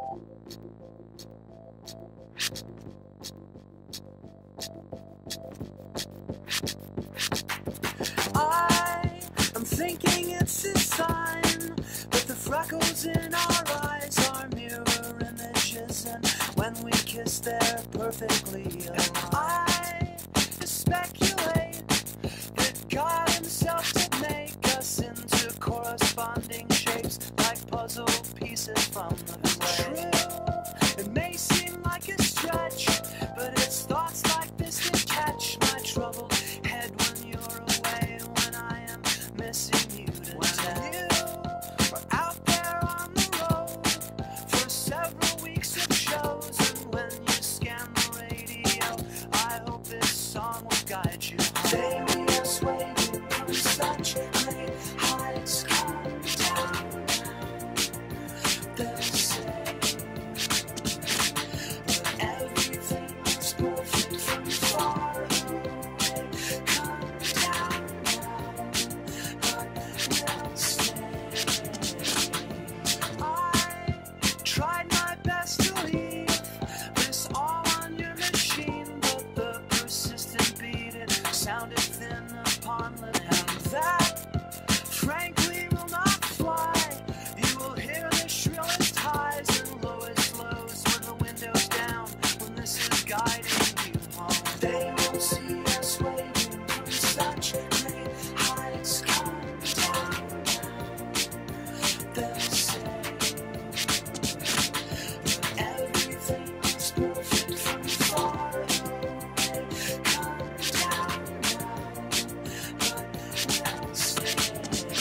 I'm thinking it's a sign that the freckles in our eyes are mirror images, and when we kiss they're perfectly aligned. I speculate that God himself did make us into corresponding shapes like puzzle pieces from the clay. True, it may seem like a stretch, but it's thoughts like this that catch my troubled head when you're away, when I am missing you to death. You were out there on the road for several weeks of shows, and when you scan the radio, I hope this song will guide you home. They were swaying from such late heights, come down. They'll say that everything's perfect from far away. Come down now, but we'll stay. I tried my best to leave this all on your machine, but the persistent beat, it sounded thin upon the hand. That, frankly, will not fly. You will hear the shrillest highs and lowest lows when the window's down, when this is guiding you home. They won't see us waiting from such late heights. Come down now. They'll say that everything's perfect from far away. Come down now, but we'll stay.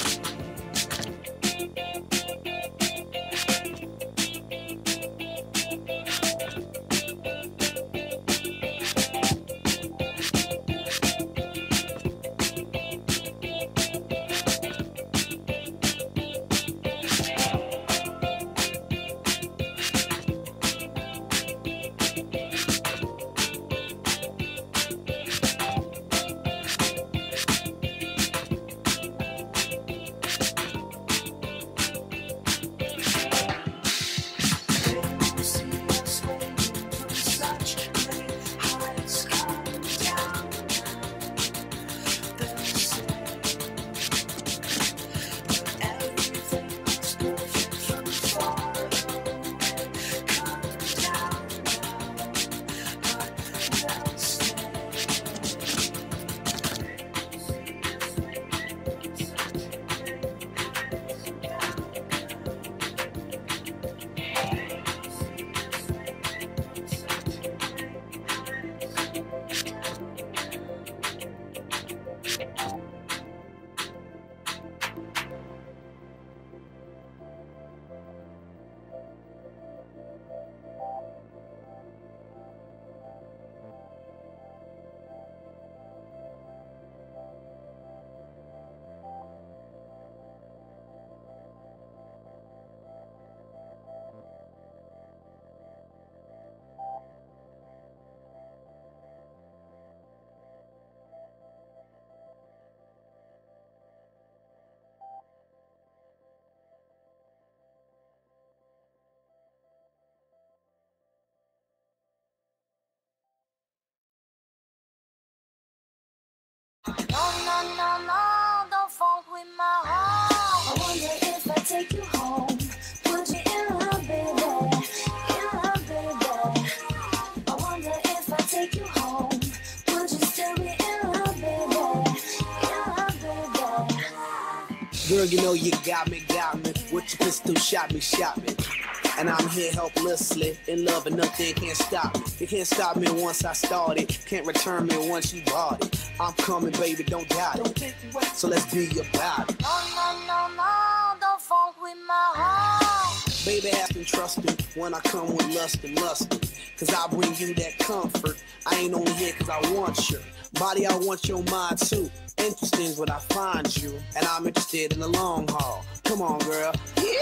No, don't fuck with my heart. I wonder if I take you home, put you in love, baby, in love, baby. I wonder if I take you home, would you still be in love, baby, in love, baby. Girl, you know you got me, with your pistol, shot me. And I'm here helplessly, in love and nothing can't stop me. You can't stop me once I started, can't return me once you bought it. I'm coming, baby, don't doubt it. So let's be about it. No, don't fuck with my heart. Baby, have to trust me when I come with lust and lusting. Cause I bring you that comfort. I ain't only here cause I want your body, I want your mind too. Interesting is when I find you, and I'm interested in the long haul. Come on, girl. Yeah.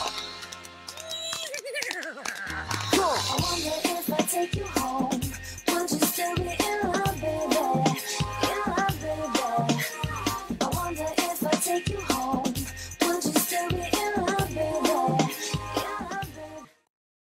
I wonder if I take you home, would you still be in love, baby? In love, baby. I wonder if I take you home, would you still be in love, baby?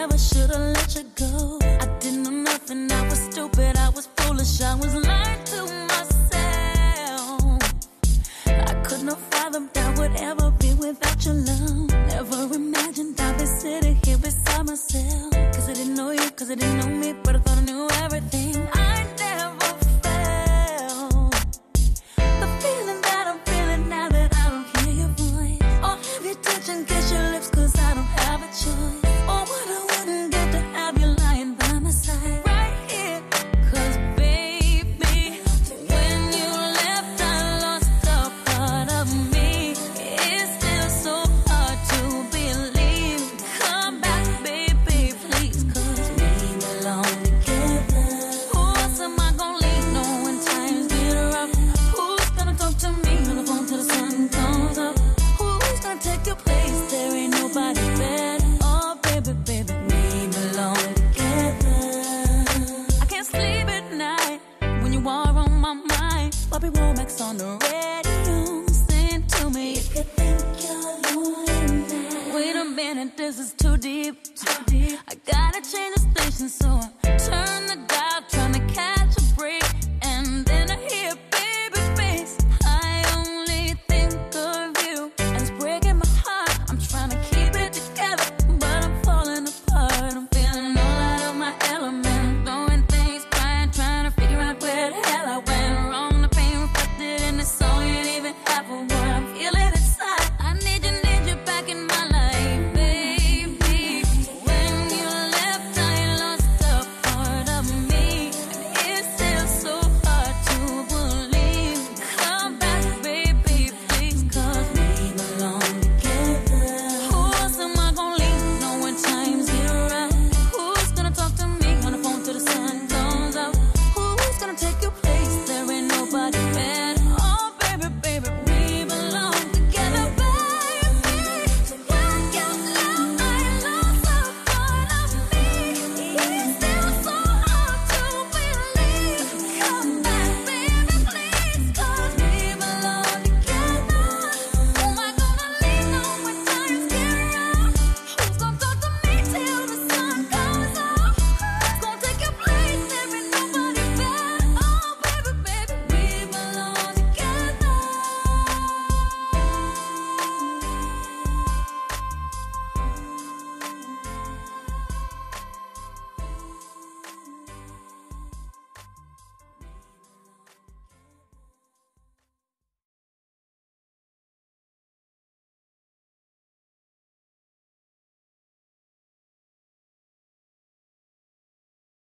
never should've let you go. I didn't know nothing, I was stupid, I was foolish, I was lying to myself. I could not fathom that would ever be without your love. Never imagined I'd be sitting here beside myself. Cause I didn't know you, cause I didn't know me, but I thought I knew everything. I never felt the feeling that I'm feeling now that I don't hear your voice. Or have you touch and kiss your lips cause I don't have a choice. Or what I wouldn't get to have you lying by my side right here. Cause baby, when you left I lost a part of me. It's still so hard to believe. Come back baby please, cause we belong together. Who else am I gonna leave no when times get rough? Who's gonna talk to me on the phone till the sun comes up? Who's gonna take your place? There ain't nobody better. Oh baby, baby, we belong together. I can't sleep at night when you are on my mind. Bobby Womack's on the radio, sing to me. If you think you're lonely now, wait a minute, this is too deep. I gotta change the station so